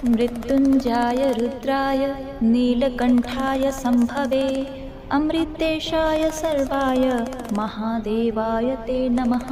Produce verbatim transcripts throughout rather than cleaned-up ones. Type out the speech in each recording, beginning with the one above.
मृत्युंजाय रुद्राय नीलकंठाय संभवे अमृतेशाय सर्वाय महादेवाय ते नमः।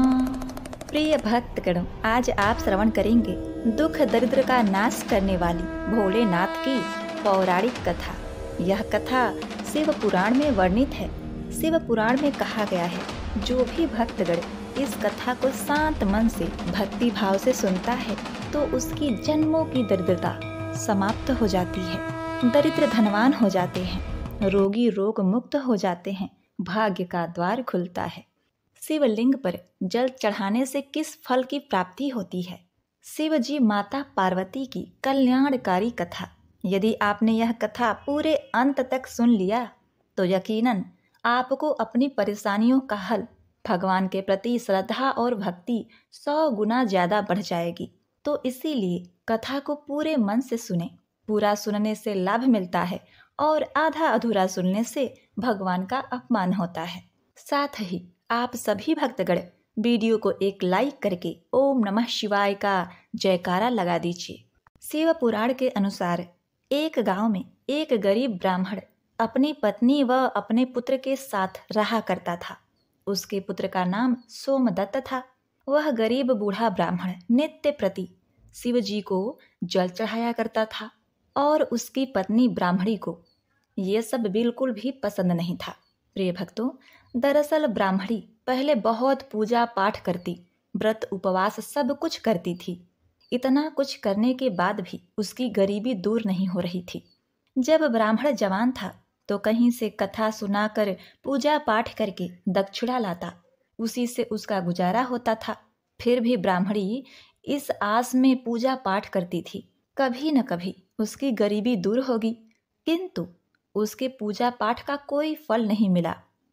प्रिय भक्तगणों, आज आप श्रवण करेंगे दुख दरिद्र का नाश करने वाली भोलेनाथ की पौराणिक कथा। यह कथा शिव पुराण में वर्णित है। शिव पुराण में कहा गया है, जो भी भक्तगण इस कथा को शांत मन से भक्ति भाव से सुनता है तो उसकी जन्मों की दरिद्रता समाप्त हो जाती है। दरिद्र धनवान हो जाते हैं, रोगी रोग मुक्त हो जाते हैं, भाग्य का द्वार खुलता है। शिवलिंग पर जल चढ़ाने से किस फल की प्राप्ति होती है? शिव जी माता पार्वती की कल्याणकारी कथा। यदि आपने यह कथा पूरे अंत तक सुन लिया तो यकीनन आपको अपनी परेशानियों का हल, भगवान के प्रति श्रद्धा और भक्ति सौ गुना ज्यादा बढ़ जाएगी। तो इसीलिए कथा को पूरे मन से सुने। पूरा सुनने से लाभ मिलता है और आधा अधूरा सुनने से भगवान का अपमान होता है। साथ ही आप सभी भक्तगण वीडियो को एक लाइक करके ओम नमः शिवाय का जयकारा लगा दीजिए। शिव पुराण के अनुसार एक गांव में एक गरीब ब्राह्मण अपनी पत्नी व अपने पुत्र के साथ रहा करता था। उसके पुत्र का नाम सोमदत्त था। वह गरीब बूढ़ा ब्राह्मण नित्य प्रति शिव जी को जल चढ़ाया करता था और उसकी पत्नी ब्राह्मणी को ये सब बिल्कुल भी पसंद नहीं था। प्रिय भक्तों, दरअसल ब्राह्मणी पहले बहुत पूजा पाठ करती, व्रत उपवास सब कुछ करती थी। इतना कुछ करने के बाद भी उसकी गरीबी दूर नहीं हो रही थी। जब ब्राह्मण जवान था तो कहीं से कथा सुनाकर पूजा पाठ करके दक्षिणा लाता, उसी से उसका गुजारा होता था। फिर भी ब्राह्मणी इस आस में पूजा पाठ करती थी, कभी न कभी उसकी गरीबी दूर होगी। किंतु उसके पूजा पाठ का कोई फल नहीं मिला।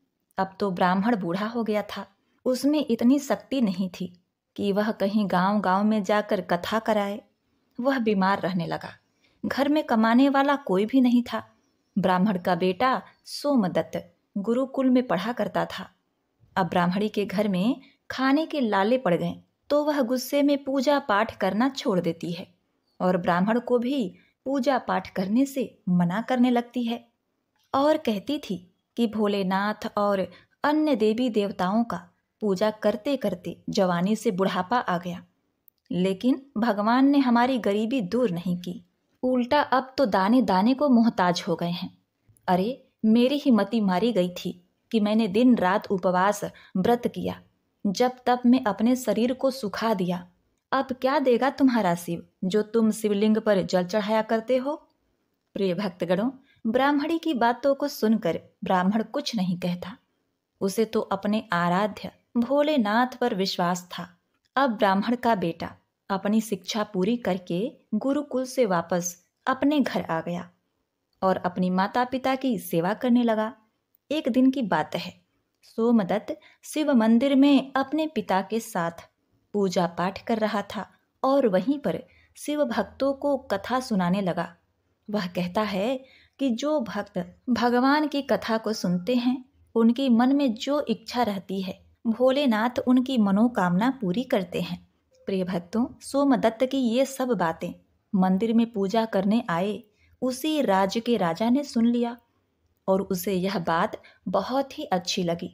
अब तो ब्राह्मण बूढ़ा हो गया था। उसमें इतनी शक्ति नहीं थी कि वह कहीं गांव गांव में जाकर कथा कराए। वह बीमार रहने लगा। घर में कमाने वाला कोई भी नहीं था। ब्राह्मण का बेटा सोमदत्त गुरुकुल में पढ़ा करता था। अब ब्राह्मणी के घर में खाने के लाले पड़ गए तो वह गुस्से में पूजा पाठ करना छोड़ देती है और ब्राह्मण को भी पूजा पाठ करने से मना करने लगती है और कहती थी कि भोलेनाथ और अन्य देवी देवताओं का पूजा करते करते जवानी से बुढ़ापा आ गया, लेकिन भगवान ने हमारी गरीबी दूर नहीं की, उल्टा अब तो दाने दाने को मोहताज हो गए हैं। अरे, मेरी ही मति मारी गई थी कि मैंने दिन रात उपवास व्रत किया, जब तब मैं अपने शरीर को सुखा दिया। अब क्या देगा तुम्हारा शिव जो तुम शिवलिंग पर जल चढ़ाया करते हो? प्रिय भक्तगणों, ब्राह्मणी की बातों को सुनकर ब्राह्मण कुछ नहीं कहता। उसे तो अपने आराध्य भोलेनाथ पर विश्वास था। अब ब्राह्मण का बेटा अपनी शिक्षा पूरी करके गुरुकुल से वापस अपने घर आ गया और अपनी माता पिता की सेवा करने लगा। एक दिन की बात है, सोमदत्त शिव मंदिर में अपने पिता के साथ पूजा पाठ कर रहा था और वहीं पर शिव भक्तों को कथा सुनाने लगा। वह कहता है कि जो भक्त भगवान की कथा को सुनते हैं, उनकी मन में जो इच्छा रहती है भोलेनाथ उनकी मनोकामना पूरी करते हैं। प्रिय भक्तों, सोमदत्त की ये सब बातें मंदिर में पूजा करने आए उसी राज्य के राजा ने सुन लिया और उसे यह बात बहुत ही अच्छी लगी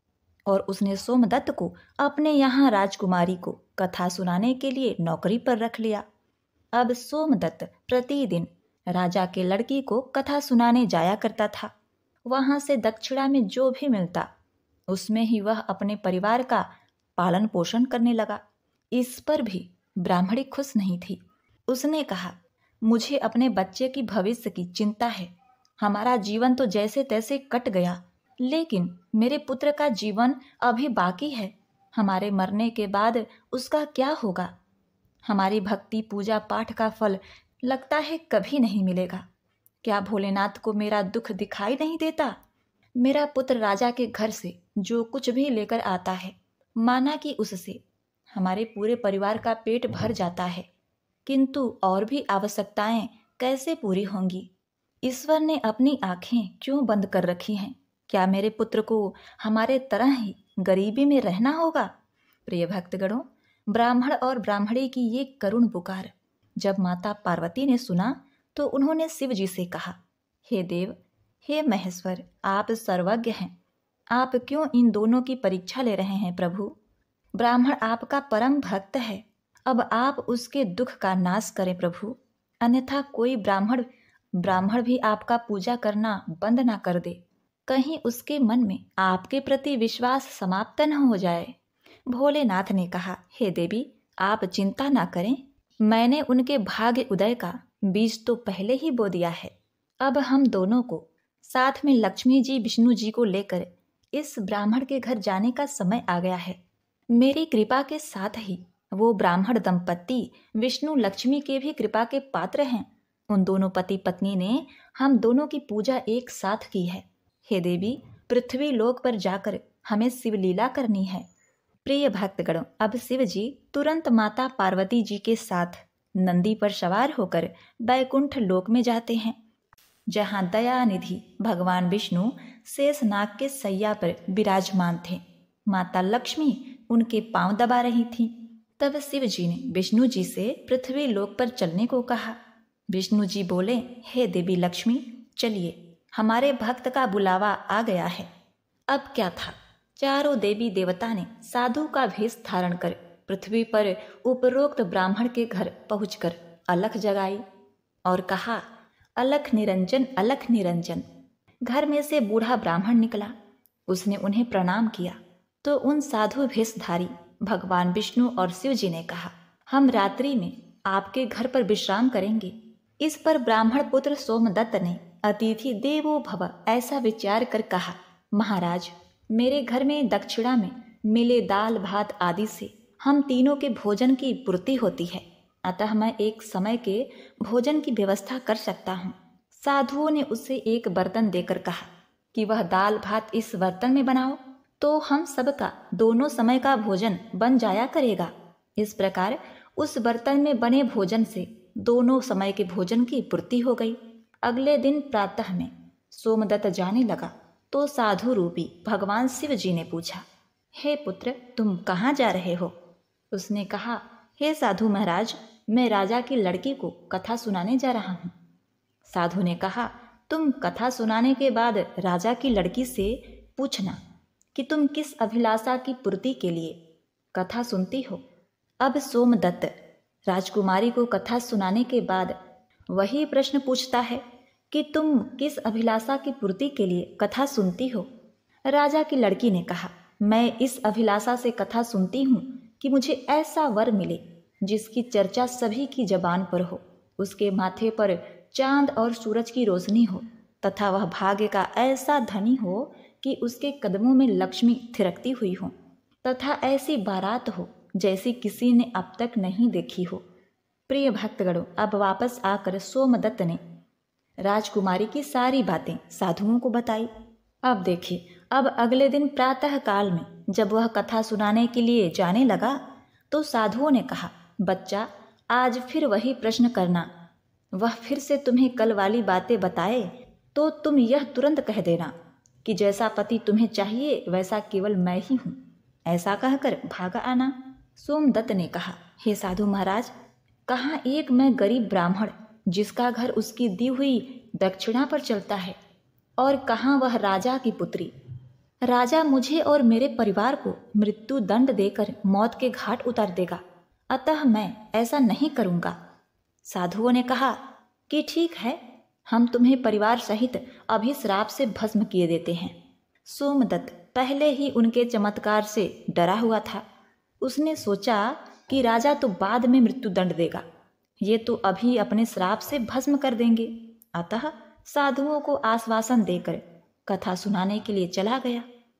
और उसने सोमदत्त को अपने यहाँ राजकुमारी को कथा सुनाने के लिए नौकरी पर रख लिया। अब सोमदत्त प्रतिदिन राजा के लड़की को कथा सुनाने जाया करता था। वहां से दक्षिणा में जो भी मिलता उसमें ही वह अपने परिवार का पालन पोषण करने लगा। इस पर भी ब्राह्मणी खुश नहीं थी। उसने कहा, मुझे अपने बच्चे की भविष्य की चिंता है। हमारा जीवन तो जैसे तैसे कट गया, लेकिन मेरे पुत्र का जीवन अभी बाकी है। हमारे मरने के बाद उसका क्या होगा? हमारी भक्ति पूजा पाठ का फल लगता है कभी नहीं मिलेगा। क्या भोलेनाथ को मेरा दुख दिखाई नहीं देता? मेरा पुत्र राजा के घर से जो कुछ भी लेकर आता है, माना कि उससे हमारे पूरे परिवार का पेट भर जाता है, किंतु और भी आवश्यकताएं कैसे पूरी होंगी? ईश्वर ने अपनी आंखें क्यों बंद कर रखी हैं? क्या मेरे पुत्र को हमारे तरह ही गरीबी में रहना होगा? प्रिय भक्तगणों, ब्राह्मण और ब्राह्मणी की ये करुण पुकार जब माता पार्वती ने सुना तो उन्होंने शिव जी से कहा, हे देव, हे महेश्वर, आप सर्वज्ञ हैं, आप क्यों इन दोनों की परीक्षा ले रहे हैं प्रभु? ब्राह्मण आपका परम भक्त है, अब आप उसके दुख का नाश करें प्रभु, अन्यथा कोई ब्राह्मण ब्राह्मण भी आपका पूजा करना बंद ना कर दे, कहीं उसके मन में आपके प्रति विश्वास समाप्त न हो जाए। भोलेनाथ ने कहा, हे देवी, आप चिंता ना करें, मैंने उनके भाग्य उदय का बीज तो पहले ही बो दिया है। अब हम दोनों को साथ में लक्ष्मी जी विष्णु जी को लेकर इस ब्राह्मण के घर जाने का समय आ गया है। मेरी कृपा के साथ ही वो ब्राह्मण दंपत्ति विष्णु लक्ष्मी के भी कृपा के पात्र हैं। उन दोनों पति पत्नी ने हम दोनों की पूजा एक साथ की है। हे देवी, पृथ्वी लोक पर जाकर हमें शिवलीला करनी है। प्रिय भक्तगणों, अब शिव जी तुरंत माता पार्वती जी के साथ नंदी पर सवार होकर बैकुंठ लोक में जाते हैं, जहाँ दयानिधि भगवान विष्णु शेषनाग के सैया पर विराजमान थे। माता लक्ष्मी उनके पांव दबा रही थीं। तब शिव जी ने विष्णु जी से पृथ्वी लोक पर चलने को कहा। विष्णु जी बोले, हे देवी लक्ष्मी, चलिए, हमारे भक्त का बुलावा आ गया है। अब क्या था, चारों देवी देवता ने साधु का भेष धारण कर पृथ्वी पर उपरोक्त ब्राह्मण के घर पहुंचकर अलख जगाई और कहा, अलख निरंजन, अलख निरंजन। घर में से बूढ़ा ब्राह्मण निकला। उसने उन्हें प्रणाम किया तो उन साधु भेषधारी भगवान विष्णु और शिव जी ने कहा, हम रात्रि में आपके घर पर विश्राम करेंगे। इस पर ब्राह्मण पुत्र सोमदत्त ने अतिथि देवो भव ऐसा विचार कर कहा, महाराज, मेरे घर में दक्षिणा में मिले दाल भात आदि से हम तीनों के भोजन की पूर्ति होती है, अतः मैं एक समय के भोजन की व्यवस्था कर सकता हूँ। साधुओं ने उसे एक बर्तन देकर कहा कि वह दाल भात इस बर्तन में बनाओ तो हम सबका दोनों समय का भोजन बन जाया करेगा। इस प्रकार उस बर्तन में बने भोजन से दोनों समय के भोजन की पूर्ति हो गई। अगले दिन प्रातः में सोमदत्त जाने लगा तो साधु रूपी भगवान शिव जी ने पूछा, हे पुत्र, तुम कहाँ जा रहे हो? उसने कहा, हे साधु महाराज, मैं राजा की लड़की को कथा सुनाने जा रहा हूँ। साधु ने कहा, तुम कथा सुनाने के बाद राजा की लड़की से पूछना कि तुम किस अभिलाषा की पूर्ति के लिए कथा सुनती हो। अब सोमदत्त राजकुमारी को कथा सुनाने के बाद वही प्रश्न पूछता है कि तुम किस अभिलाषा की पूर्ति के लिए कथा सुनती हो। राजा की लड़की ने कहा, मैं इस अभिलाषा से कथा सुनती हूँ कि मुझे ऐसा वर मिले जिसकी चर्चा सभी की जबान पर हो, उसके माथे पर चांद और सूरज की रोशनी हो तथा वह भाग्य का ऐसा धनी हो कि उसके कदमों में लक्ष्मी थिरकती हुई हो तथा ऐसी बारात हो जैसी किसी ने अब तक नहीं देखी हो। प्रिय भक्तगणों, अब वापस आकर सोमदत्त ने राजकुमारी की सारी बातें साधुओं को बताई। अब देखिए, अब अगले दिन प्रातः काल में जब वह कथा सुनाने के लिए जाने लगा तो साधुओं ने कहा, बच्चा, आज फिर वही प्रश्न करना। वह फिर से तुम्हें कल वाली बातें बताए तो तुम यह तुरंत कह देना कि जैसा पति तुम्हें चाहिए वैसा केवल मैं ही हूँ। ऐसा कहकर भागा आना। सोमदत्त ने कहा, हे साधु महाराज, कहाँ एक मैं गरीब ब्राह्मण जिसका घर उसकी दी हुई दक्षिणा पर चलता है, और कहाँ वह राजा की पुत्री। राजा मुझे और मेरे परिवार को मृत्यु दंड देकर मौत के घाट उतार देगा, अतः मैं ऐसा नहीं करूँगा। साधुओं ने कहा कि ठीक है, हम तुम्हें परिवार सहित अभी श्राप से भस्म किए देते हैं। सोमदत्त पहले ही उनके चमत्कार से डरा हुआ था। उसने सोचा कि राजा तो बाद में मृत्यु दंड देगा, ये तो अभी अपने श्राप से भस्म कर देंगे। अतः साधुओं को आश्वासन देकर कथा सुनाने के लिए चला गया।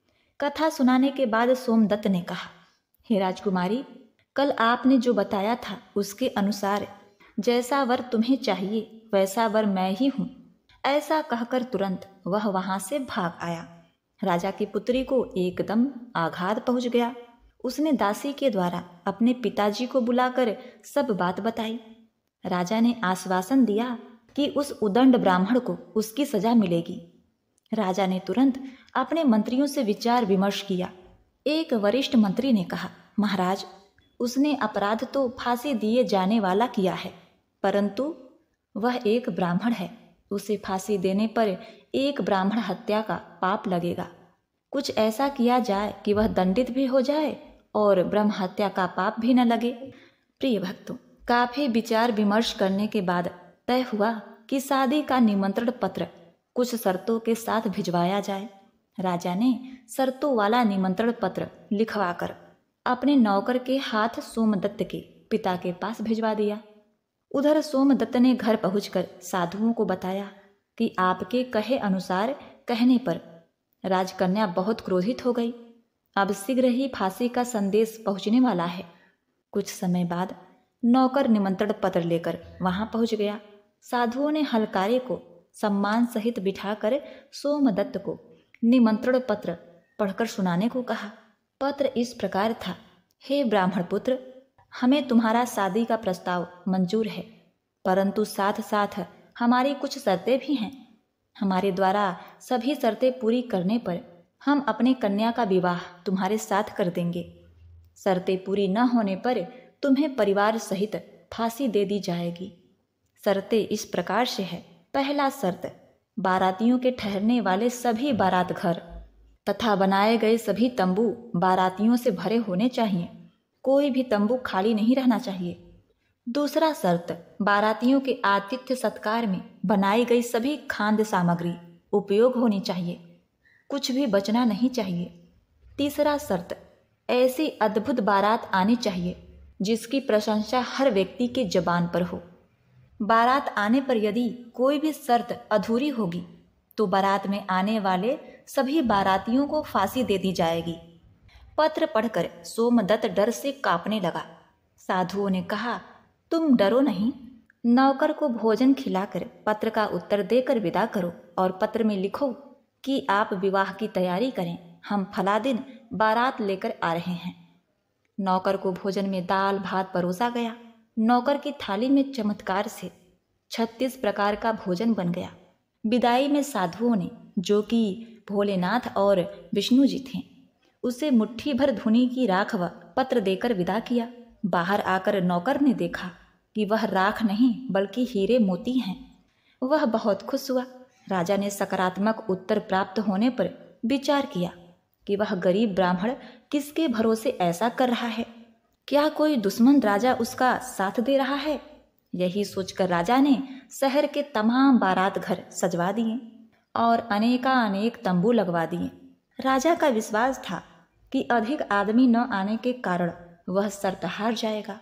कथा सुनाने के बाद सोमदत्त ने कहा, हे राजकुमारी, कल आपने जो बताया था उसके अनुसार जैसा वर तुम्हें चाहिए वैसा वर मैं ही हूँ। ऐसा कहकर तुरंत वह वहां से भाग आया। राजा की पुत्री को एकदम आघात पहुंच गया। उसने दासी के द्वारा अपने पिताजी को बुलाकर सब बात बताई। राजा ने आश्वासन दिया कि उस उदंड ब्राह्मण को उसकी सजा मिलेगी। राजा ने तुरंत अपने मंत्रियों से विचार विमर्श किया। एक वरिष्ठ मंत्री ने कहा, महाराज, उसने अपराध तो फांसी दिए जाने वाला किया है, परंतु वह एक ब्राह्मण है, उसे फांसी देने पर एक ब्राह्मण हत्या का पाप लगेगा। कुछ ऐसा किया जाए कि वह दंडित भी हो जाए और ब्रह्म हत्या का पाप भी न लगे। प्रिय भक्तों, काफी विचार विमर्श करने के बाद तय हुआ कि शादी का निमंत्रण पत्र कुछ शर्तों के साथ भिजवाया जाए। राजा ने शर्तों वाला निमंत्रण पत्र लिखवाकर अपने नौकर के हाथ सोमदत्त के पिता के पास भिजवा दिया। उधर सोमदत्त ने घर पहुंचकर साधुओं को बताया कि आपके कहे अनुसार कहने पर राजकन्या बहुत क्रोधित हो गई। अब शीघ्र ही फांसी का संदेश पहुंचने वाला है। कुछ समय बाद नौकर निमंत्रण पत्र लेकर वहां पहुंच गया। साधुओं ने हलकारे को सम्मान सहित बिठाकर सोमदत्त को निमंत्रण पत्र पढ़कर सुनाने को कहा। पत्र इस प्रकार था, हे ब्राह्मण पुत्र, हमें तुम्हारा शादी का प्रस्ताव मंजूर है, परंतु साथ साथ हमारी कुछ शर्तें भी हैं। हमारे द्वारा सभी शर्तें पूरी करने पर हम अपने कन्या का विवाह तुम्हारे साथ कर देंगे। शर्तें पूरी न होने पर तुम्हें परिवार सहित फांसी दे दी जाएगी। शर्तें इस प्रकार से है। पहला शर्त, बारातियों के ठहरने वाले सभी बारात घर तथा बनाए गए सभी तंबू बारातियों से भरे होने चाहिए। कोई भी तंबू खाली नहीं रहना चाहिए। दूसरा शर्त, बारातियों के आतिथ्य सत्कार में बनाई गई सभी खाद्य सामग्री उपयोग होनी चाहिए, कुछ भी बचना नहीं चाहिए। तीसरा शर्त, ऐसी अद्भुत बारात आनी चाहिए जिसकी प्रशंसा हर व्यक्ति के जबान पर हो। बारात आने पर यदि कोई भी शर्त अधूरी होगी तो बारात में आने वाले सभी बारातियों को फांसी दे दी जाएगी। पत्र पढ़कर सोमदत्त डर से कांपने लगा। साधुओं ने कहा, तुम डरो नहीं, नौकर को भोजन खिलाकर पत्र का उत्तर देकर विदा करो और पत्र में लिखो कि आप विवाह की तैयारी करें, हम फला दिन बारात लेकर आ रहे हैं। नौकर को भोजन में दाल भात परोसा गया। नौकर की थाली में चमत्कार से छत्तीस प्रकार का भोजन बन गया। विदाई में साधुओं ने, जो कि भोलेनाथ और विष्णु जी थे, उसे मुट्ठी भर धुनी की राख व पत्र देकर विदा किया। बाहर आकर नौकर ने देखा कि वह राख नहीं बल्कि हीरे मोती हैं। वह बहुत खुश हुआ। राजा ने सकारात्मक उत्तर प्राप्त होने पर विचार किया कि वह गरीब ब्राह्मण किसके भरोसे ऐसा कर रहा है। क्या कोई दुश्मन राजा उसका साथ दे रहा है? यही सोचकर राजा ने शहर के तमाम बारात घर सजवा दिए और अनेकानेक तंबू लगवा दिए। राजा का विश्वास था कि अधिक आदमी न आने के कारण वह शर्त हार जाएगा।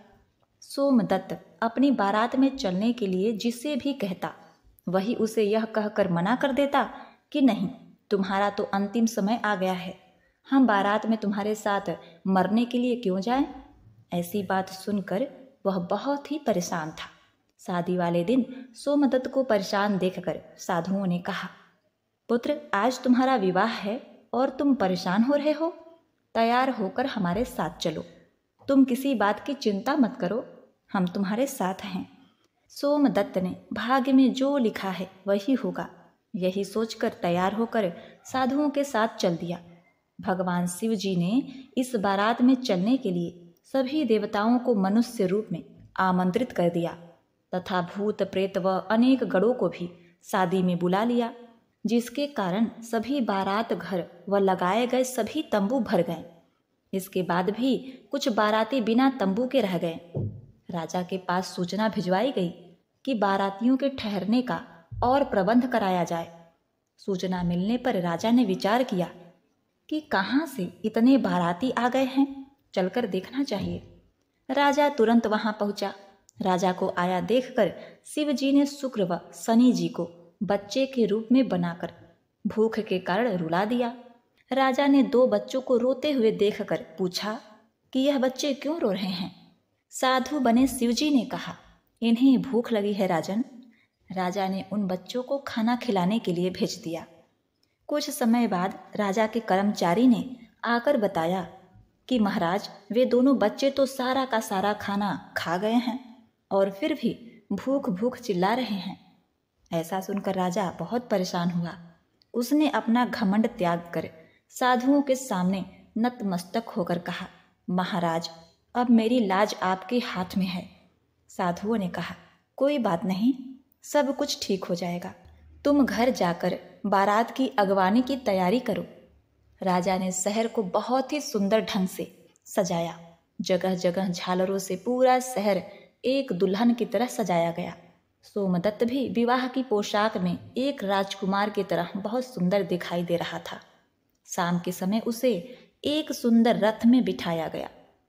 सोमदत्त अपनी बारात में चलने के लिए जिसे भी कहता, वही उसे यह कहकर मना कर देता कि नहीं, तुम्हारा तो अंतिम समय आ गया है, हम बारात में तुम्हारे साथ मरने के लिए क्यों जाएं? ऐसी बात सुनकर वह बहुत ही परेशान था। शादी वाले दिन सोमदत्त को परेशान देखकर साधुओं ने कहा, पुत्र, आज तुम्हारा विवाह है और तुम परेशान हो रहे हो, तैयार होकर हमारे साथ चलो। तुम किसी बात की चिंता मत करो, हम तुम्हारे साथ हैं। सोमदत्त ने भाग्य में जो लिखा है वही होगा, यही सोचकर तैयार होकर साधुओं के साथ चल दिया। भगवान शिव जी ने इस बारात में चलने के लिए सभी देवताओं को मनुष्य रूप में आमंत्रित कर दिया तथा भूत प्रेत व अनेक गणों को भी शादी में बुला लिया, जिसके कारण सभी बारात घर व लगाए गए सभी तंबू भर गए। इसके बाद भी कुछ बाराती बिना तंबू के रह गए। राजा के पास सूचना भिजवाई गई कि बारातियों के ठहरने का और प्रबंध कराया जाए। सूचना मिलने पर राजा ने विचार किया कि कहाँ से इतने बाराती आ गए हैं, चलकर देखना चाहिए। राजा तुरंत वहां पहुंचा। राजा को आया देखकर शिव जी ने शुक्र व शनि जी को बच्चे के रूप में बनाकर भूख के कारण रुला दिया। राजा ने दो बच्चों को रोते हुए देखकर पूछा कि यह बच्चे क्यों रो रहे हैं? साधु बने शिव जी ने कहा, इन्हें भूख लगी है राजन। राजा ने उन बच्चों को खाना खिलाने के लिए भेज दिया। कुछ समय बाद राजा के कर्मचारी ने आकर बताया कि महाराज, वे दोनों बच्चे तो सारा का सारा खाना खा गए हैं और फिर भी भूख भूख चिल्ला रहे हैं। ऐसा सुनकर राजा बहुत परेशान हुआ। उसने अपना घमंड त्याग कर साधुओं के सामने नतमस्तक होकर कहा, महाराज, अब मेरी लाज आपके हाथ में है। साधुओं ने कहा, कोई बात नहीं, सब कुछ ठीक हो जाएगा। तुम घर जाकर बारात की अगवानी की तैयारी करो। राजा ने शहर को बहुत ही सुंदर ढंग से सजाया। जगह जगह झालरों से पूरा शहर एक दुल्हन की तरह सजाया गया। सोमदत्त भी विवाह की पोशाक में एक राजकुमार की तरह बहुत सुंदर दिखाई दे रहा था। शाम के समय उसे एक सुंदर रथ में बिठाया गया।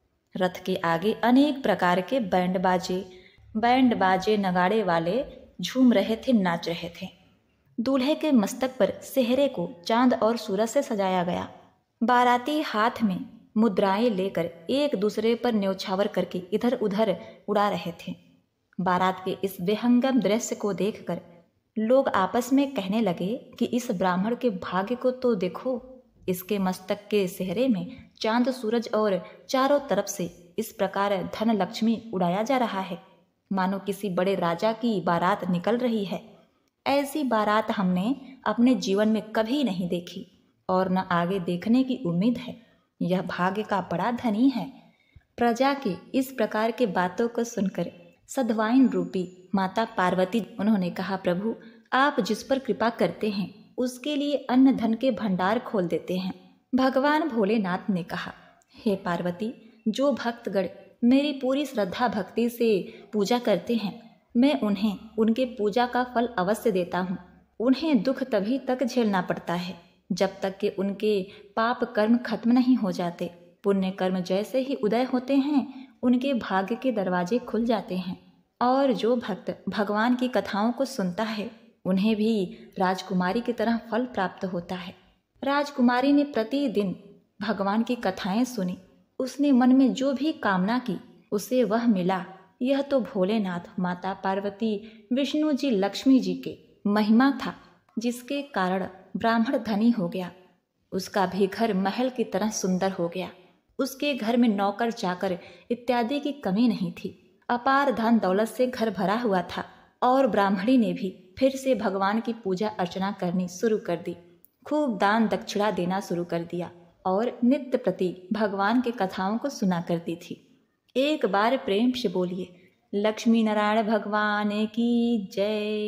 रथ के आगे अनेक प्रकार के बैंड बाजे बैंड बाजे नगाड़े वाले झूम रहे थे, नाच रहे थे। दूल्हे के मस्तक पर सेहरे को चांद और सूरज से सजाया गया। बाराती हाथ में मुद्राएं लेकर एक दूसरे पर न्यौछावर करके इधर उधर उड़ा रहे थे। बारात के इस विहंगम दृश्य को देखकर लोग आपस में कहने लगे कि इस ब्राह्मण के भाग्य को तो देखो, इसके मस्तक के सेहरे में चांद सूरज और चारों तरफ से इस प्रकार धन लक्ष्मी उड़ाया जा रहा है, मानो किसी बड़े राजा की बारात निकल रही है। ऐसी बारात हमने अपने जीवन में कभी नहीं देखी और न आगे देखने की उम्मीद है। यह भाग्य का बड़ा धनी है। प्रजा की इस प्रकार के बातों को सुनकर सद्वाइन रूपी माता पार्वती उन्होंने कहा, प्रभु आप जिस पर कृपा करते हैं उसके लिए अन्न धन के भंडार खोल देते हैं। भगवान भोलेनाथ ने कहा, हे पार्वती, जो भक्तगण मेरी पूरी श्रद्धा भक्ति से पूजा करते हैं मैं उन्हें उनके पूजा का फल अवश्य देता हूँ। उन्हें दुख तभी तक झेलना पड़ता है जब तक कि उनके पाप कर्म खत्म नहीं हो जाते। पुण्य कर्म जैसे ही उदय होते हैं उनके भाग्य के दरवाजे खुल जाते हैं और जो भक्त भगवान की कथाओं को सुनता है उन्हें भी राजकुमारी की तरह फल प्राप्त होता है। राजकुमारी ने प्रतिदिन भगवान की कथाएं सुनी। उसने मन में जो भी कामना की उसे वह मिला। यह तो भोलेनाथ, माता पार्वती, विष्णु जी, लक्ष्मी जी के महिमा था, जिसके कारण ब्राह्मण धनी हो गया। उसका भी घर महल की तरह सुंदर हो गया। उसके घर में नौकर चाकर इत्यादि की कमी नहीं थी। अपार धन दौलत से घर भरा हुआ था और ब्राह्मणी ने भी फिर से भगवान की पूजा अर्चना करनी शुरू कर दी। खूब दान दक्षिणा देना शुरू कर दिया और नित्य प्रति भगवान के कथाओं को सुना करती थी। एक बार प्रेम से बोलिए, लक्ष्मी नारायण भगवान की जय,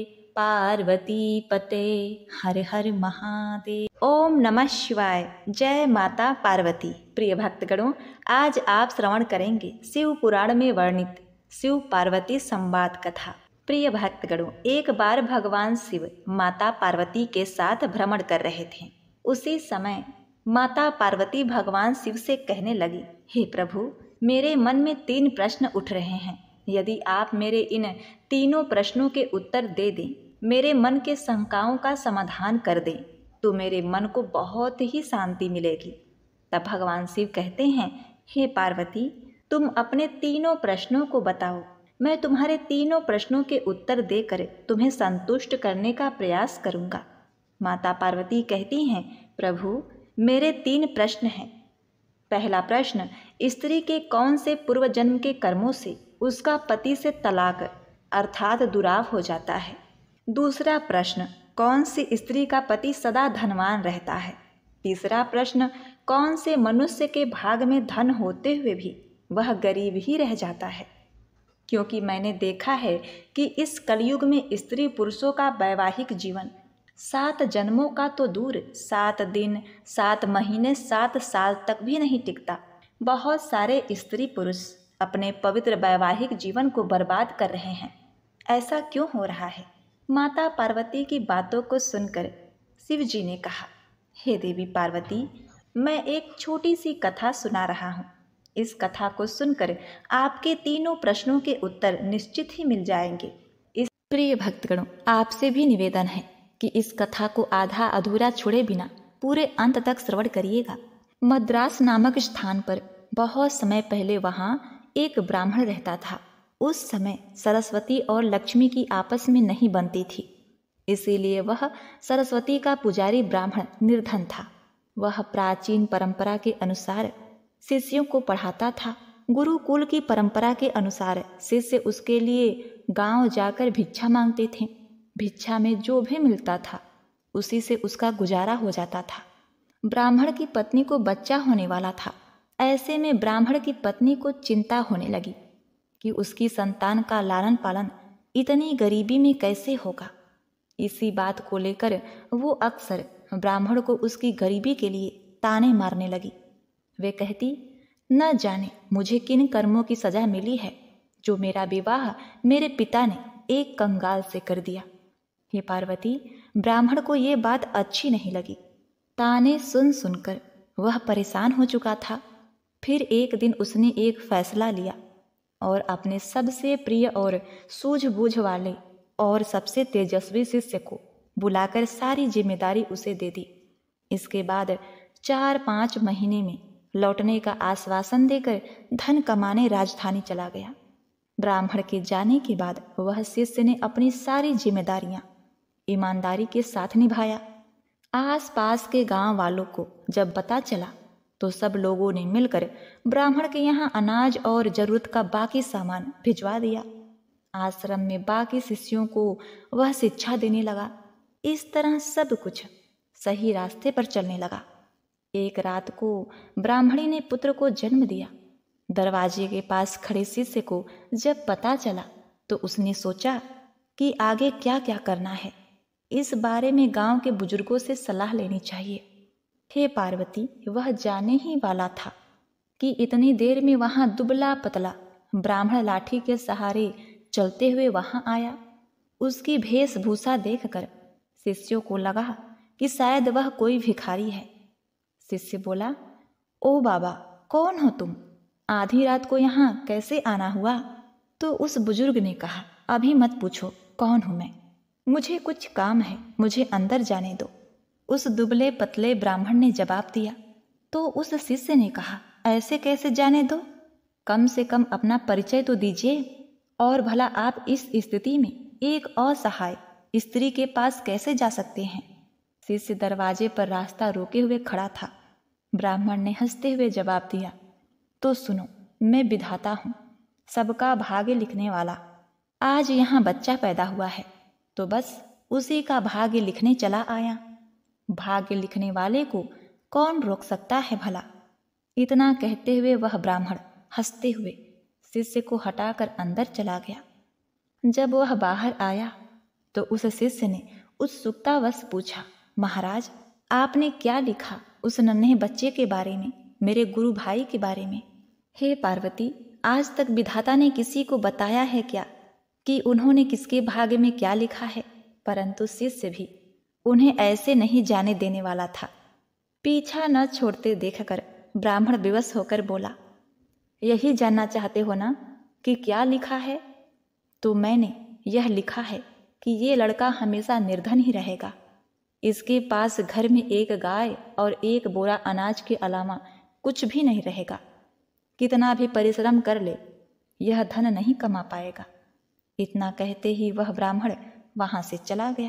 पार्वती पते हर हर महादेव। ओम नमः शिवाय। जय माता पार्वती। प्रिय भक्तगणों, आज आप श्रवण करेंगे शिव पुराण में वर्णित शिव पार्वती संवाद कथा। प्रिय भक्तगणों, एक बार भगवान शिव माता पार्वती के साथ भ्रमण कर रहे थे। उसी समय माता पार्वती भगवान शिव से कहने लगी, हे प्रभु, मेरे मन में तीन प्रश्न उठ रहे हैं। यदि आप मेरे इन तीनों प्रश्नों के उत्तर दे दें, मेरे मन के शंकाओं का समाधान कर दें, तो मेरे मन को बहुत ही शांति मिलेगी। तब भगवान शिव कहते हैं, हे पार्वती, तुम अपने तीनों प्रश्नों को बताओ। मैं तुम्हारे तीनों प्रश्नों के उत्तर देकर तुम्हें संतुष्ट करने का प्रयास करूंगा। माता पार्वती कहती हैं, प्रभु, मेरे तीन प्रश्न हैं। पहला प्रश्न, स्त्री के कौन से पूर्व जन्म के कर्मों से उसका पति से तलाक अर्थात दुराव हो जाता है। दूसरा प्रश्न, कौन सी स्त्री का पति सदा धनवान रहता है। तीसरा प्रश्न, कौन से मनुष्य के भाग में धन होते हुए भी वह गरीब ही रह जाता है। क्योंकि मैंने देखा है कि इस कलयुग में स्त्री पुरुषों का वैवाहिक जीवन सात जन्मों का तो दूर, सात दिन, सात महीने, सात साल तक भी नहीं टिकता। बहुत सारे स्त्री पुरुष अपने पवित्र वैवाहिक जीवन को बर्बाद कर रहे हैं। ऐसा क्यों हो रहा है। माता पार्वती की बातों को सुनकर शिव जी ने कहा, हे देवी पार्वती, मैं एक छोटी सी कथा सुना रहा हूँ। इस कथा को सुनकर आपके तीनों प्रश्नों के उत्तर निश्चित ही मिल जाएंगे। इस प्रिय भक्तगणों, आपसे भी निवेदन है कि इस कथा को आधा अधूरा छोड़े बिना पूरे अंत तक श्रवण करिएगा। मद्रास नामक स्थान पर बहुत समय पहले वहाँ एक ब्राह्मण रहता था। उस समय सरस्वती और लक्ष्मी की आपस में नहीं बनती थी, इसीलिए वह सरस्वती का पुजारी ब्राह्मण निर्धन था। वह प्राचीन परंपरा के अनुसार शिष्यों को पढ़ाता था। गुरुकुल की परंपरा के अनुसार शिष्य उसके लिए गांव जाकर भिक्षा मांगते थे। भिक्षा में जो भी मिलता था उसी से उसका गुजारा हो जाता था। ब्राह्मण की पत्नी को बच्चा होने वाला था। ऐसे में ब्राह्मण की पत्नी को चिंता होने लगी कि उसकी संतान का लालन पालन इतनी गरीबी में कैसे होगा। इसी बात को लेकर वो अक्सर ब्राह्मण को उसकी गरीबी के लिए ताने मारने लगी। वे कहती, न जाने मुझे किन कर्मों की सजा मिली है जो मेरा विवाह मेरे पिता ने एक कंगाल से कर दिया। हे पार्वती, ब्राह्मण को ये बात अच्छी नहीं लगी। ताने सुन सुनकर वह परेशान हो चुका था। फिर एक दिन उसने एक फैसला लिया और अपने सबसे प्रिय और सूझबूझ वाले और सबसे तेजस्वी शिष्य को बुलाकर सारी जिम्मेदारी उसे दे दी। इसके बाद चार पाँच महीने में लौटने का आश्वासन देकर धन कमाने राजधानी चला गया। ब्राह्मण के जाने के बाद वह शिष्य ने अपनी सारी जिम्मेदारियां ईमानदारी के साथ निभाया। आस पास के गांव वालों को जब पता चला तो सब लोगों ने मिलकर ब्राह्मण के यहाँ अनाज और जरूरत का बाकी सामान भिजवा दिया। आश्रम में बाकी शिष्यों को वह शिक्षा देने लगा। इस तरह सब कुछ सही रास्ते पर चलने लगा। एक रात को ब्राह्मणी ने पुत्र को जन्म दिया। दरवाजे के पास खड़े शिष्य को जब पता चला तो उसने सोचा कि आगे क्या क्या करना है। इस बारे में गांव के बुजुर्गों से सलाह लेनी चाहिए। हे पार्वती, वह जाने ही वाला था कि इतनी देर में वहां दुबला पतला ब्राह्मण लाठी के सहारे चलते हुए वहां आया। उसकी वेशभूषा देखकर शिष्यों को लगा कि शायद वह कोई भिखारी है। शिष्य बोला, ओ बाबा, कौन हो तुम? आधी रात को यहाँ कैसे आना हुआ? तो उस बुजुर्ग ने कहा, अभी मत पूछो कौन हूं मैं, मुझे कुछ काम है, मुझे अंदर जाने दो। उस दुबले पतले ब्राह्मण ने जवाब दिया। तो उस शिष्य ने कहा, ऐसे कैसे जाने दो, कम से कम अपना परिचय तो दीजिए। और भला आप इस स्थिति में एक असहाय स्त्री के पास कैसे जा सकते हैं? शिष्य दरवाजे पर रास्ता रोके हुए खड़ा था। ब्राह्मण ने हंसते हुए जवाब दिया, तो सुनो, मैं विधाता हूँ, सबका भाग्य लिखने वाला। आज यहाँ बच्चा पैदा हुआ है तो बस उसी का भाग्य लिखने चला आया। भाग्य लिखने वाले को कौन रोक सकता है भला? इतना कहते हुए वह ब्राह्मण हंसते हुए शिष्य को हटाकर अंदर चला गया। जब वह बाहर आया तो उस शिष्य ने उत्सुकतावश पूछा, महाराज, आपने क्या लिखा उस नन्हे बच्चे के बारे में, मेरे गुरु भाई के बारे में? हे पार्वती, आज तक विधाता ने किसी को बताया है क्या कि उन्होंने किसके भाग्य में क्या लिखा है? परंतु शिष्य भी उन्हें ऐसे नहीं जाने देने वाला था। पीछा न छोड़ते देखकर ब्राह्मण विवश होकर बोला, यही जानना चाहते हो ना कि क्या लिखा है? तो मैंने यह लिखा है कि ये लड़का हमेशा निर्धन ही रहेगा। इसके पास घर में एक गाय और एक बोरा अनाज के अलावा कुछ भी नहीं रहेगा। कितना भी परिश्रम कर ले, यह धन नहीं कमा पाएगा। इतना कहते ही वह ब्राह्मण वहां से चला गया।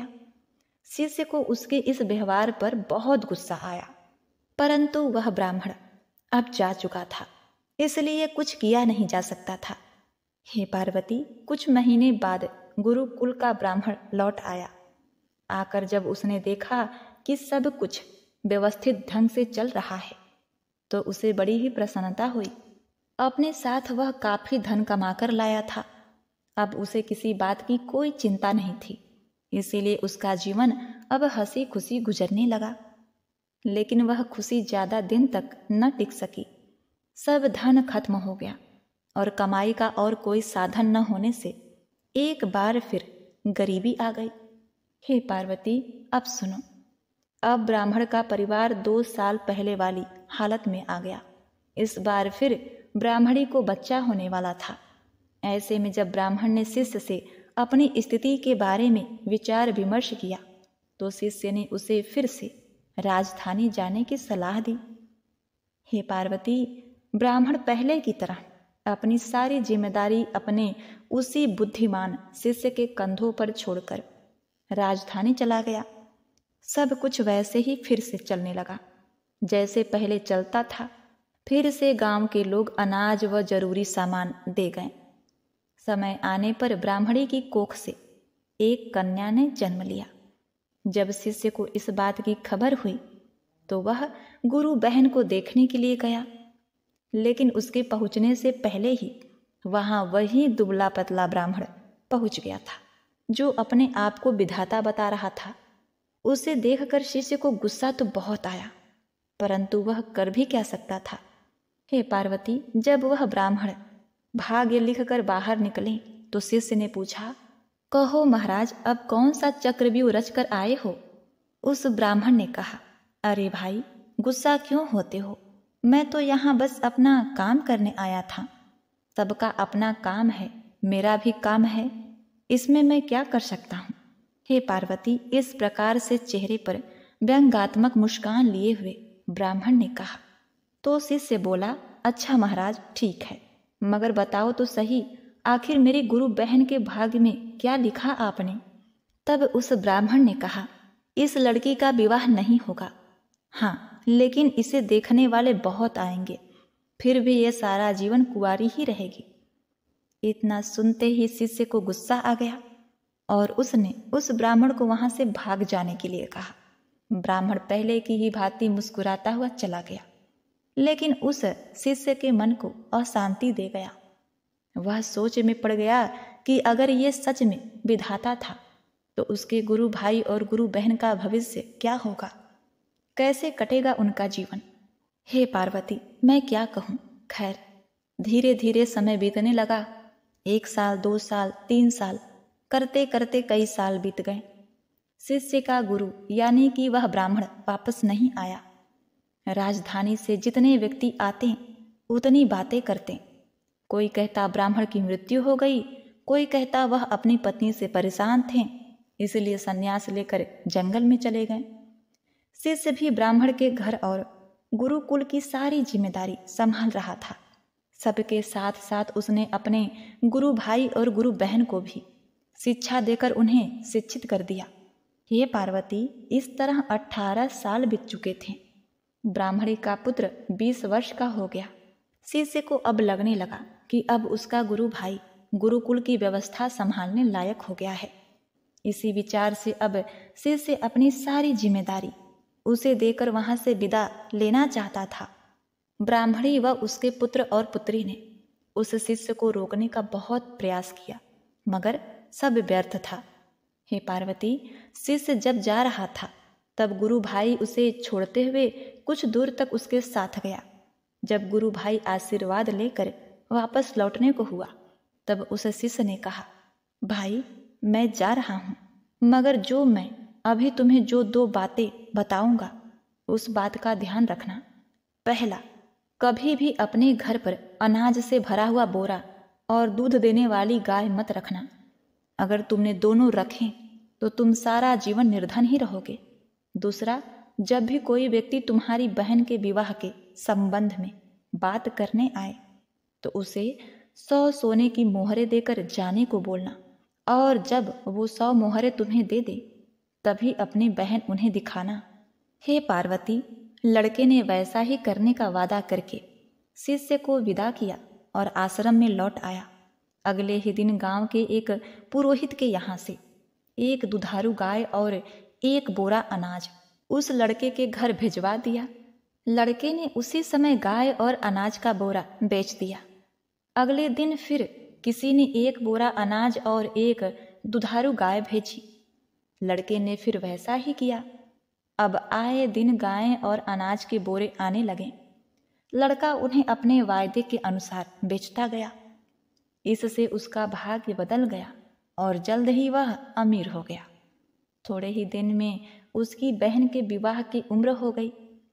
शिष्य को उसके इस व्यवहार पर बहुत गुस्सा आया, परंतु वह ब्राह्मण अब जा चुका था, इसलिए कुछ किया नहीं जा सकता था। हे पार्वती, कुछ महीने बाद गुरुकुल का ब्राह्मण लौट आया। आकर जब उसने देखा कि सब कुछ व्यवस्थित ढंग से चल रहा है तो उसे बड़ी ही प्रसन्नता हुई। अपने साथ वह काफी धन कमाकर लाया था। अब उसे किसी बात की कोई चिंता नहीं थी, इसीलिए उसका जीवन अब हंसी खुशी गुजरने लगा। लेकिन वह खुशी ज्यादा दिन तक न टिक सकी। सब धन खत्म हो गया और कमाई का और कोई साधन न होने से एक बार फिर गरीबी आ गई। हे पार्वती, अब सुनो। अब ब्राह्मण का परिवार दो साल पहले वाली हालत में आ गया। इस बार फिर ब्राह्मणी को बच्चा होने वाला था। ऐसे में जब ब्राह्मण ने शिष्य से अपनी स्थिति के बारे में विचार विमर्श किया तो शिष्य ने उसे फिर से राजधानी जाने की सलाह दी। हे पार्वती, ब्राह्मण पहले की तरह अपनी सारी जिम्मेदारी अपने उसी बुद्धिमान शिष्य के कंधों पर छोड़कर राजधानी चला गया। सब कुछ वैसे ही फिर से चलने लगा जैसे पहले चलता था। फिर से गांव के लोग अनाज व जरूरी सामान दे गए। समय आने पर ब्राह्मणी की कोख से एक कन्या ने जन्म लिया। जब शिष्य को इस बात की खबर हुई तो वह गुरु बहन को देखने के लिए गया, लेकिन उसके पहुंचने से पहले ही वहां वही दुबला पतला ब्राह्मण पहुंच गया था, जो अपने आप को विधाता बता रहा था। उसे देखकर शिष्य को गुस्सा तो बहुत आया, परंतु वह कर भी क्या सकता था। हे पार्वती, जब वह ब्राह्मण भाग्य लिखकर बाहर निकले तो शिष्य ने पूछा, कहो महाराज, अब कौन सा चक्रव्यूह रच कर आए हो? उस ब्राह्मण ने कहा, अरे भाई, गुस्सा क्यों होते हो? मैं तो यहाँ बस अपना काम करने आया था। सबका अपना काम है, मेरा भी काम है, इसमें मैं क्या कर सकता हूँ? हे पार्वती, इस प्रकार से चेहरे पर व्यंग्यात्मक मुस्कान लिए हुए ब्राह्मण ने कहा। तो शिष्य बोला, अच्छा महाराज, ठीक है, मगर बताओ तो सही, आखिर मेरी गुरु बहन के भाग्य में क्या लिखा आपने? तब उस ब्राह्मण ने कहा, इस लड़की का विवाह नहीं होगा। हाँ, लेकिन इसे देखने वाले बहुत आएंगे, फिर भी ये सारा जीवन कुंवारी ही रहेगी। इतना सुनते ही शिष्य को गुस्सा आ गया और उसने उस ब्राह्मण को वहां से भाग जाने के लिए कहा। ब्राह्मण पहले की ही भांति मुस्कुराता हुआ चला गया, लेकिन उस शिष्य के मन को अशांति दे गया। वह सोच में पड़ गया कि अगर ये सच में विधाता था तो उसके गुरु भाई और गुरु बहन का भविष्य क्या होगा, कैसे कटेगा उनका जीवन। हे पार्वती, मैं क्या कहूँ। खैर, धीरे धीरे समय बीतने लगा। एक साल, दो साल, तीन साल, करते करते कई साल बीत गए। शिष्य का गुरु यानी कि वह ब्राह्मण वापस नहीं आया। राजधानी से जितने व्यक्ति आते उतनी बातें करते। कोई कहता ब्राह्मण की मृत्यु हो गई, कोई कहता वह अपनी पत्नी से परेशान थे, इसलिए संन्यास लेकर जंगल में चले गए। शिष्य भी ब्राह्मण के घर और गुरुकुल की सारी जिम्मेदारी संभाल रहा था। सबके साथ साथ उसने अपने गुरु भाई और गुरु बहन को भी शिक्षा देकर उन्हें शिक्षित कर दिया। हे पार्वती, इस तरह अठारह साल बीत चुके थे। ब्राह्मणी का पुत्र बीस वर्ष का हो गया। शिष्य को अब लगने लगा कि अब उसका गुरु भाई गुरुकुल की व्यवस्था संभालने लायक हो गया है। इसी विचार से अब शिष्य अपनी सारी जिम्मेदारी उसे देकर वहां से विदा लेना चाहता था। ब्राह्मणी व उसके पुत्र और पुत्री ने उस शिष्य को रोकने का बहुत प्रयास किया, मगर सब व्यर्थ था। हे पार्वती, शिष्य जब जा रहा था तब गुरु भाई उसे छोड़ते हुए कुछ दूर तक उसके साथ गया। जब गुरु भाई आशीर्वाद लेकर वापस लौटने को हुआ तब उस शिष्य ने कहा, भाई, मैं जा रहा हूँ, मगर जो मैं अभी तुम्हें जो दो बातें बताऊंगा उस बात का ध्यान रखना। पहला, कभी भी अपने घर पर अनाज से भरा हुआ बोरा और दूध देने वाली गाय मत रखना। अगर तुमने दोनों रखें तो तुम सारा जीवन निर्धन ही रहोगे। दूसरा, जब भी कोई व्यक्ति तुम्हारी बहन के विवाह के संबंध में बात करने आए तो उसे सौ सोने की मोहरें देकर जाने को बोलना, और जब वो सौ मोहरें तुम्हें दे दे तभी अपनी बहन उन्हें दिखाना। हे पार्वती, लड़के ने वैसा ही करने का वादा करके शिष्य को विदा किया और आश्रम में लौट आया। अगले ही दिन गांव के एक पुरोहित के यहाँ से एक दुधारू गाय और एक बोरा अनाज उस लड़के के घर भिजवा दिया। लड़के ने उसी समय गाय और अनाज का बोरा बेच दिया। अगले दिन फिर किसी ने एक बोरा अनाज और एक दुधारू गाय भेजी। लड़के ने फिर वैसा ही किया। अब आए दिन गायें और अनाज के बोरे आने लगे। लड़का उन्हें अपने वायदे के अनुसार बेचता गया। इससे उसका भाग्य बदल गया और जल्द ही वह अमीर हो गया। थोड़े ही दिन में उसकी बहन के विवाह की उम्र हो गई।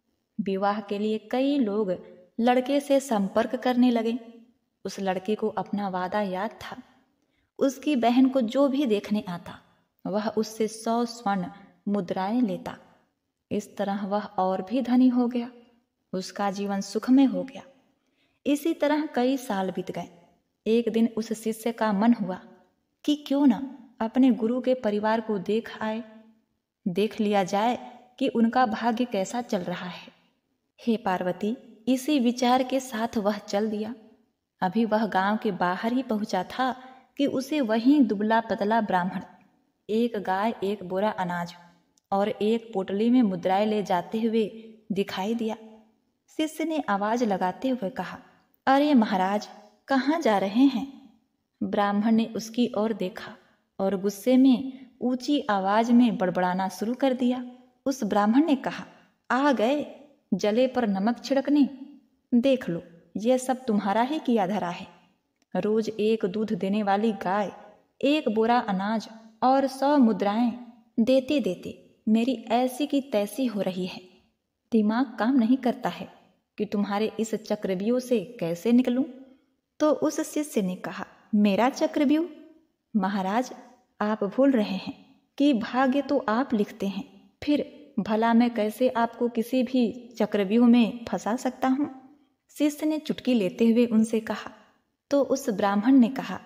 विवाह के लिए कई लोग लड़के से संपर्क करने लगे। उस लड़के को अपना वादा याद था। उसकी बहन को जो भी देखने आता वह उससे सौ स्वर्ण मुद्राएं लेता। इस तरह वह और भी धनी हो गया। उसका जीवन सुखमय हो गया। इसी तरह कई साल बीत गए। एक दिन उस शिष्य का मन हुआ कि क्यों न अपने गुरु के परिवार को देख आए, देख लिया जाए कि उनका भाग्य कैसा चल रहा है। हे पार्वती, इसी विचार के साथ वह चल दिया। अभी वह गांव के बाहर ही पहुंचा था कि उसे वहीं दुबला पतला ब्राह्मण एक गाय, एक बोरा अनाज और एक पोटली में मुद्राएं ले जाते हुए दिखाई दिया। शिष्य ने आवाज लगाते हुए कहा, अरे महाराज, कहाँ जा रहे हैं? ब्राह्मण ने उसकी ओर देखा और गुस्से में ऊंची आवाज में बड़बड़ाना शुरू कर दिया। उस ब्राह्मण ने कहा, आ गए जले पर नमक छिड़कने। देख लो, यह सब तुम्हारा ही किया धरा है। रोज एक दूध देने वाली गाय, एक बोरा अनाज और सौ मुद्राएं देते देते मेरी ऐसी की तैसी हो रही है। दिमाग काम नहीं करता है कि तुम्हारे इस चक्रव्यूह से कैसे निकलूं? तो उस शिष्य ने कहा, मेरा चक्रव्यूह? महाराज, आप भूल रहे हैं कि भाग्य तो आप लिखते हैं, फिर भला मैं कैसे आपको किसी भी चक्रव्यूह में फंसा सकता हूं? शिष्य ने चुटकी लेते हुए उनसे कहा। तो उस ब्राह्मण ने कहा,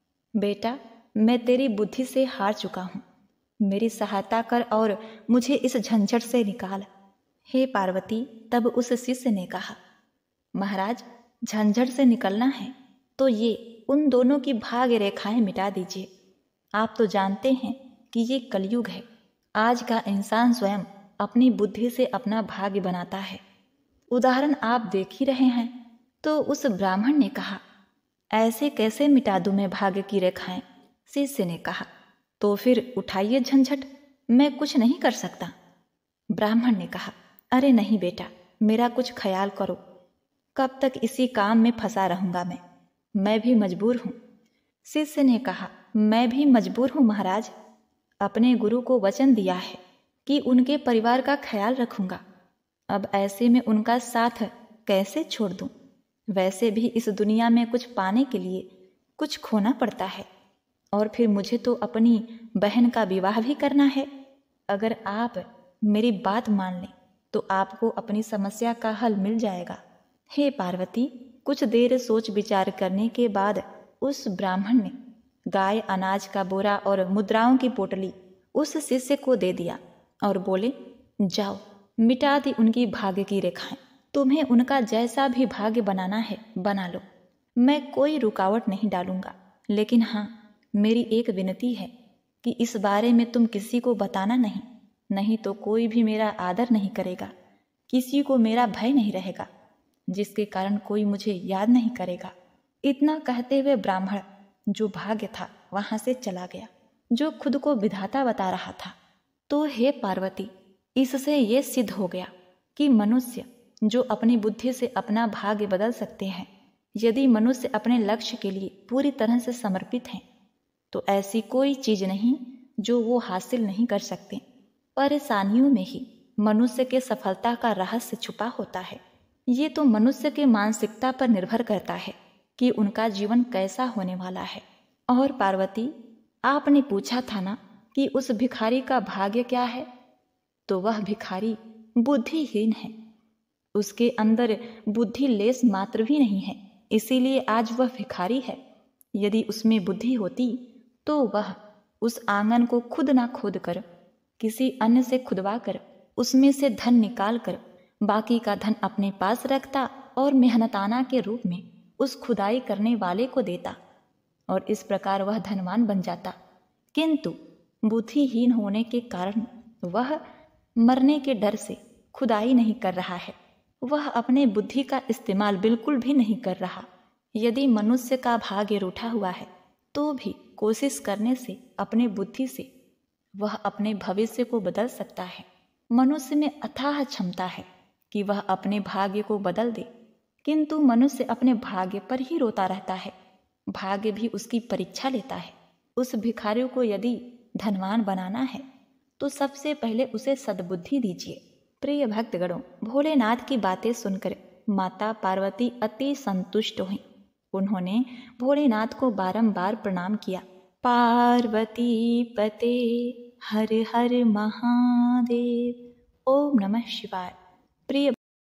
बेटा, मैं तेरी बुद्धि से हार चुका हूं, मेरी सहायता कर और मुझे इस झंझट से निकाल। हे पार्वती, तब उस शिष्य ने कहा, महाराज, झंझट से निकलना है तो ये उन दोनों की भाग्य रेखाएं मिटा दीजिए। आप तो जानते हैं कि ये कलयुग है। आज का इंसान स्वयं अपनी बुद्धि से अपना भाग्य बनाता है। उदाहरण आप देख ही रहे हैं। तो उस ब्राह्मण ने कहा, ऐसे कैसे मिटा दूं मैं भाग्य की रेखाएं? शिष्य ने कहा, तो फिर उठाइए झंझट, मैं कुछ नहीं कर सकता। ब्राह्मण ने कहा, अरे नहीं बेटा, मेरा कुछ ख्याल करो, कब तक इसी काम में फंसा रहूंगा मैं मैं भी मजबूर हूं। शिष्य ने कहा, मैं भी मजबूर हूं महाराज, अपने गुरु को वचन दिया है कि उनके परिवार का ख्याल रखूंगा। अब ऐसे में उनका साथ कैसे छोड़ दूं? वैसे भी इस दुनिया में कुछ पाने के लिए कुछ खोना पड़ता है, और फिर मुझे तो अपनी बहन का विवाह भी करना है। अगर आप मेरी बात मान लें तो आपको अपनी समस्या का हल मिल जाएगा। हे पार्वती, कुछ देर सोच विचार करने के बाद उस ब्राह्मण ने गाय, अनाज का बोरा और मुद्राओं की पोटली उस शिष्य को दे दिया और बोले, जाओ, मिटा दी उनकी भाग्य की रेखाएं। तुम्हें उनका जैसा भी भाग्य बनाना है बना लो, मैं कोई रुकावट नहीं डालूंगा। लेकिन हाँ, मेरी एक विनती है कि इस बारे में तुम किसी को बताना नहीं, नहीं तो कोई भी मेरा आदर नहीं करेगा, किसी को मेरा भय नहीं रहेगा, जिसके कारण कोई मुझे याद नहीं करेगा। इतना कहते हुए ब्राह्मण, जो भाग्य था, वहां से चला गया, जो खुद को विधाता बता रहा था। तो हे पार्वती, इससे ये सिद्ध हो गया कि मनुष्य जो अपनी बुद्धि से अपना भाग्य बदल सकते हैं, यदि मनुष्य अपने लक्ष्य के लिए पूरी तरह से समर्पित हैं, तो ऐसी कोई चीज नहीं जो वो हासिल नहीं कर सकते। परेशानियों में ही मनुष्य के सफलता का रहस्य छुपा होता है। ये तो मनुष्य के मानसिकता पर निर्भर करता है कि उनका जीवन कैसा होने वाला है। और पार्वती, आपने पूछा था ना कि उस भिखारी का भाग्य क्या है? तो वह भिखारी बुद्धिहीन है, उसके अंदर बुद्धि लेस मात्र भी नहीं है, इसीलिए आज वह भिखारी है। यदि उसमें बुद्धि होती तो वह उस आंगन को खुद ना खोद कर, किसी अन्य से खुदवा कर, उसमें से धन निकाल कर बाकी का धन अपने पास रखता और मेहनताना के रूप में उस खुदाई करने वाले को देता, और इस प्रकार वह धनवान बन जाता। किंतु बुद्धिहीन होने के कारण वह मरने के डर से खुदाई नहीं कर रहा है, वह अपने बुद्धि का इस्तेमाल बिल्कुल भी नहीं कर रहा। यदि मनुष्य का भाग्य रूठा हुआ है तो भी कोशिश करने से अपने बुद्धि से वह अपने भविष्य को बदल सकता है। मनुष्य में अथाह क्षमता है कि वह अपने भाग्य को बदल दे, किंतु मनुष्य अपने भाग्य पर ही रोता रहता है। भाग्य भी उसकी परीक्षा लेता है। उस भिखारी को यदि धनवान बनाना है तो सबसे पहले उसे सद्बुद्धि दीजिए। प्रिय भक्तगणों, भोलेनाथ की बातें सुनकर माता पार्वती अति संतुष्ट हुई। उन्होंने भोलेनाथ को बारंबार प्रणाम किया। पार्वती पते हर हर महादेव। ओम नमः शिवाय। प्रिय